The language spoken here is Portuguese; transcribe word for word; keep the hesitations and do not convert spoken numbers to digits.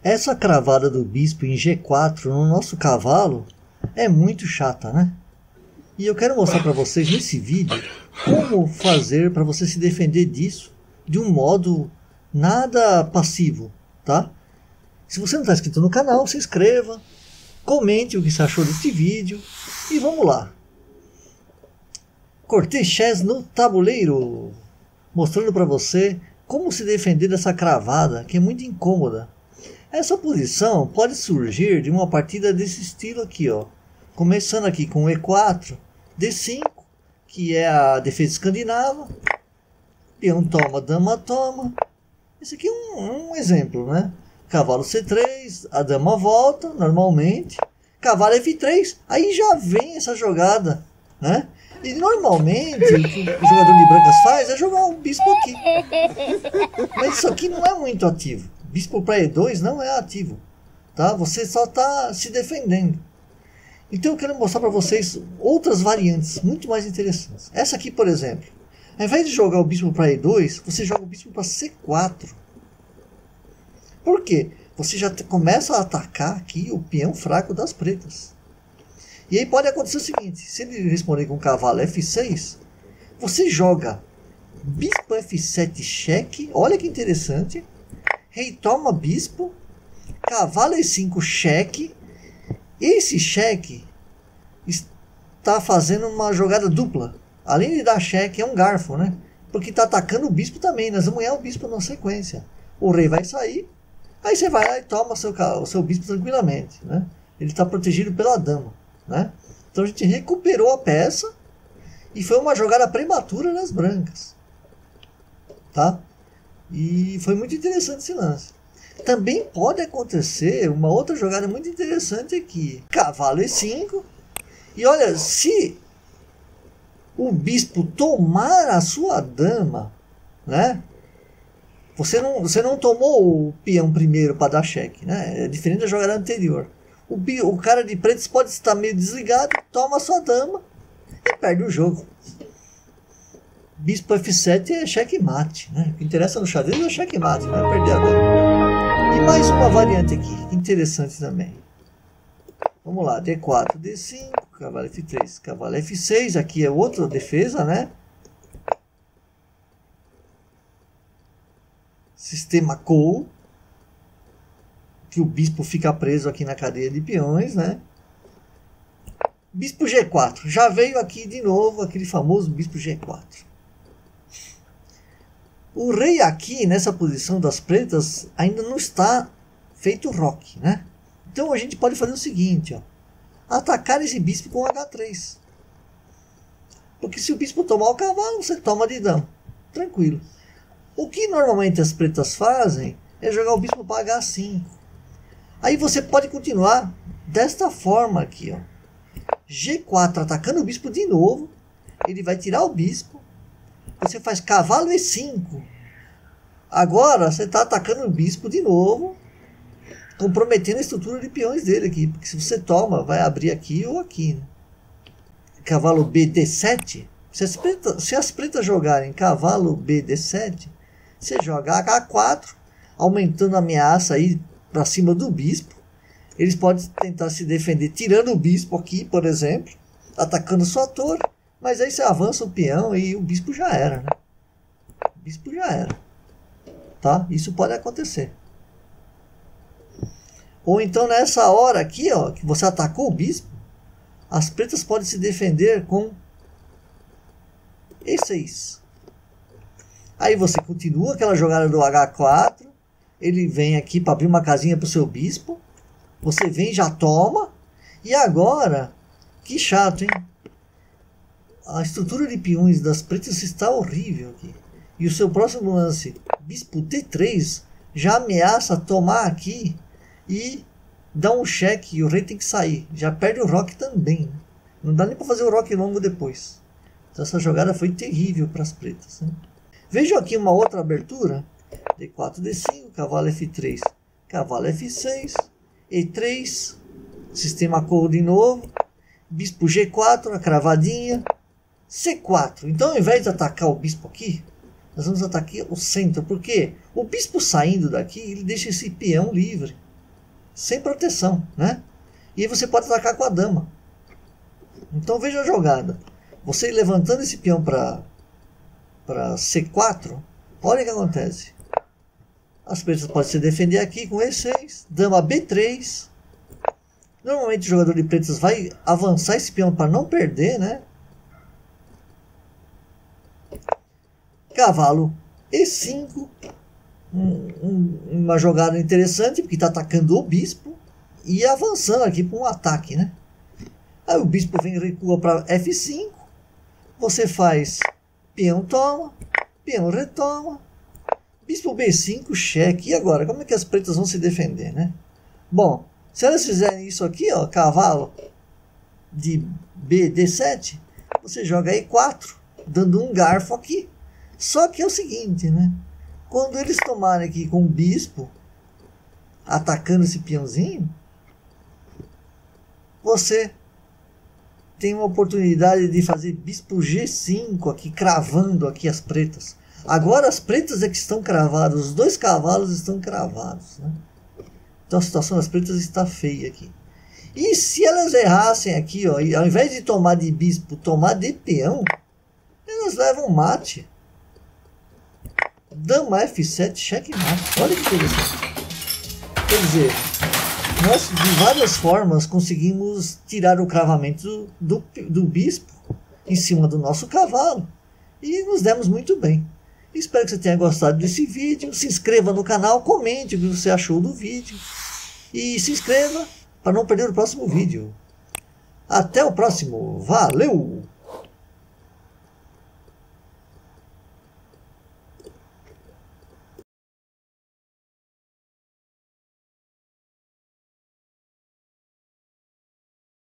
Essa cravada do bispo em G quatro no nosso cavalo é muito chata, né? E eu quero mostrar para vocês nesse vídeo como fazer para você se defender disso de um modo nada passivo, tá? Se você não está inscrito no canal, se inscreva, comente o que você achou desse vídeo e vamos lá. Cortez no tabuleiro, mostrando para você como se defender dessa cravada que é muito incômoda. Essa posição pode surgir de uma partida desse estilo aqui, ó. Começando aqui com E quatro, D cinco, que é a defesa escandinava. Peão toma, dama toma. Esse aqui é um, um exemplo, né? Cavalo C três, a dama volta normalmente. Cavalo F três, aí já vem essa jogada, né? E normalmente o que o jogador de brancas faz é jogar o bispo aqui. Mas isso aqui não é muito ativo. Bispo para E dois não é ativo, tá? Você só está se defendendo. Então eu quero mostrar para vocês outras variantes muito mais interessantes. Essa aqui, por exemplo, ao invés de jogar o bispo para E dois, você joga o bispo para C quatro. Por quê? Você já começa a atacar aqui o peão fraco das pretas. E aí pode acontecer o seguinte: se ele responder com cavalo F seis, você joga bispo F sete cheque, olha que interessante. Rei toma bispo, cavalo E cinco cheque. Esse cheque está fazendo uma jogada dupla. Além de dar cheque, é um garfo, né? Porque está atacando o bispo também. Nós vamos ganhar o bispo na sequência. O rei vai sair, aí você vai lá e toma o seu, o seu bispo tranquilamente, né? Ele está protegido pela dama, né? Então a gente recuperou a peça e foi uma jogada prematura nas brancas, tá? E foi muito interessante esse lance. Também pode acontecer uma outra jogada muito interessante aqui. Cavalo E cinco. E olha, se o bispo tomar a sua dama, né? Você não, você não tomou o peão primeiro para dar cheque, né? É diferente da jogada anterior. O, o cara de pretos pode estar meio desligado, toma a sua dama e perde o jogo. Bispo F sete é checkmate, né? O que interessa no xadrez é checkmate, não é perder a dama. E mais uma variante aqui, interessante também. Vamos lá, D quatro, D cinco, cavalo F três, cavalo F seis, aqui é outra defesa, né? Sistema Cole, que o bispo fica preso aqui na cadeia de peões, né? Bispo G quatro, já veio aqui de novo aquele famoso bispo G quatro. O rei aqui, nessa posição das pretas, ainda não está feito roque, né? Então a gente pode fazer o seguinte, ó. Atacar esse bispo com H três. Porque se o bispo tomar o cavalo, você toma de dama. Tranquilo. O que normalmente as pretas fazem é jogar o bispo para H cinco. Aí você pode continuar desta forma aqui, ó. G quatro atacando o bispo de novo. Ele vai tirar o bispo. Você faz cavalo E cinco. Agora você está atacando o bispo de novo, comprometendo a estrutura de peões dele aqui. Porque se você toma, vai abrir aqui ou aqui, né? Cavalo B D sete. Se as, pretas, se as pretas jogarem cavalo B D sete, você joga H quatro, aumentando a ameaça aí para cima do bispo. Eles podem tentar se defender tirando o bispo aqui, por exemplo, atacando sua torre. Mas aí você avança o peão e o bispo já era, né? O bispo já era. Tá? Isso pode acontecer. Ou então nessa hora aqui, ó, que você atacou o bispo, as pretas podem se defender com E seis. Aí você continua aquela jogada do H quatro. Ele vem aqui para abrir uma casinha para o seu bispo. Você vem e já toma. E agora, que chato, hein? A estrutura de peões das pretas está horrível aqui. E o seu próximo lance, bispo T três, já ameaça tomar aqui e dá um cheque e o rei tem que sair. Já perde o roque também. Não dá nem para fazer o roque longo depois. Então essa jogada foi terrível para as pretas, né? Vejam aqui uma outra abertura. D quatro, D cinco, cavalo F três, cavalo F seis, E três, sistema Cole de novo, bispo G quatro, a cravadinha, C quatro. Então, ao invés de atacar o bispo aqui, nós vamos atacar o centro, porque o bispo saindo daqui, ele deixa esse peão livre. sem proteção, né? E você pode atacar com a dama. Então veja a jogada. Você levantando esse peão para para C quatro, olha o que acontece. As pretas podem se defender aqui com E seis, dama B três. Normalmente o jogador de pretas vai avançar esse peão para não perder, né? Cavalo E cinco. Um, um, uma jogada interessante, porque está atacando o bispo e avançando aqui para um ataque, né? Aí o bispo vem e recua para F cinco. Você faz peão toma, peão retoma, bispo B cinco, cheque. E agora, como é que as pretas vão se defender, né? Bom, se elas fizerem isso aqui, ó, cavalo de B D sete, você joga E quatro, dando um garfo aqui. Só que é o seguinte, né? Quando eles tomarem aqui com o bispo, atacando esse peãozinho, você tem uma oportunidade de fazer bispo G cinco aqui, cravando aqui as pretas. Agora as pretas é que estão cravadas, os dois cavalos estão cravados, né? Então a situação das pretas está feia aqui. E se elas errassem aqui, ó, e ao invés de tomar de bispo, tomar de peão, elas levam mate. Dama F sete, checkmate. Olha que interessante. Quer dizer, nós de várias formas conseguimos tirar o cravamento do, do, do bispo em cima do nosso cavalo. E nos demos muito bem. Espero que você tenha gostado desse vídeo. Se inscreva no canal, comente o que você achou do vídeo. E se inscreva para não perder o próximo vídeo. Até o próximo. Valeu!